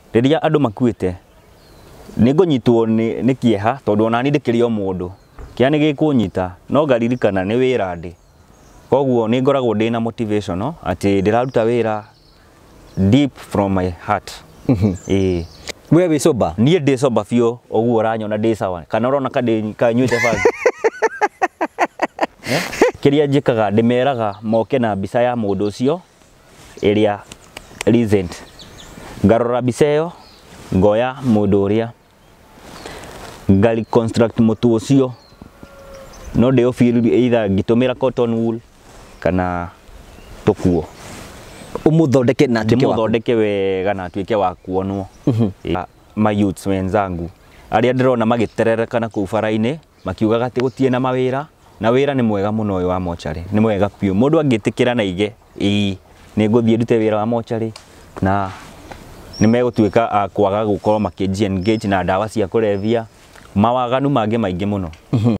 riria andu makuite ningonyitwo ni kieha tondu ona ni ndikiri o mundu kia ni gikunyita no ngaririkana ni wira ndi koguo ni ngoragwo ndina motivation no ati ndiraruta wira deep from my heart. We wi sober? Nie ndi sober fio oguo uranyona ndi sawa kana urona kanyuite bag. Kiria njikaga ndimeraga moke na mbica ya mundu ucio iria recent ngarora mbica iyo ngoya mundu uria ngali construct mutu ucio no ndio feel either ngitumira cotton wool kana tukuo umuthondeke na tuike wako muthondeke wega na tuike wa kuonwo. Ma youths wenzangu aria ndirona magiterereka ku bara-ini makiugaga ati gutie na mawira na wira ni mwega muno uyu wa mochari ni mwega piu mundu angitikira na ige ni nguthie ndute wira wa mochari na ni megutuika kwaga gukorwo makinji engage na dawa cia kulevya mawaganu mangi maingi muno.